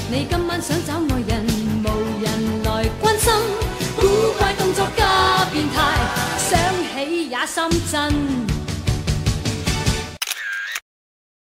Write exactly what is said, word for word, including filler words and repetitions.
你今晚想找愛人，無人來關心，古怪動作加變態，想起也心震。